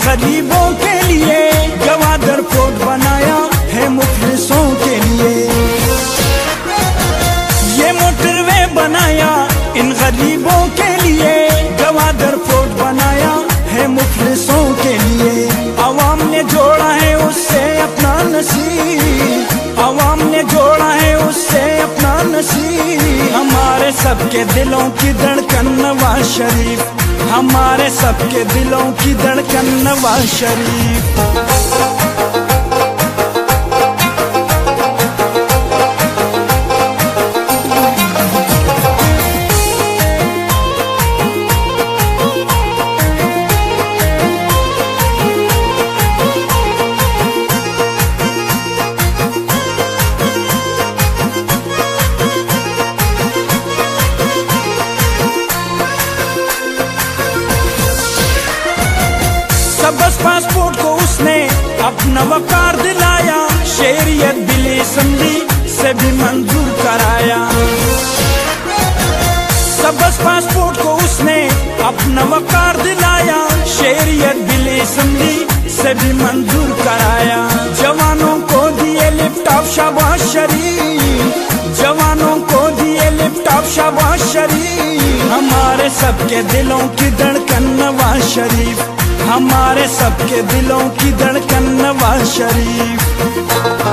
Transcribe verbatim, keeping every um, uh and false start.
गरीबों के लिए, गवादर फोर्ट बनाया है मुखलिसों के लिए। ये मोटरवे बनाया इन गरीबों के लिए, गवादर फोर्ट बनाया है मुखलिसों के लिए। आवाम ने जोड़ा है उससे अपना नसीब, आवाम ने जोड़ा है उससे अपना नसीब। हमारे सबके दिलों की धड़कन नवाज शरीफ, हमारे सबके दिलों की धड़कन नवाज शरीफ। सबस पासपोर्ट को उसने अपना वकार दिलाया, शहरियत बिल असम्बली से भी मंजूर कराया। सबस पासपोर्ट को उसने अपना वकार दिलाया, शहरियत बिल असम्बली से भी मंजूर कराया। जवानों को दिए लिफ्टॉप शाबाश शरीफ, जवानों को दिए लिफ्टॉप शाबाश शरीफ। हमारे सबके दिलों की धड़कन नवाज शरीफ, हमारे सबके दिलों की धड़कन नवाज शरीफ।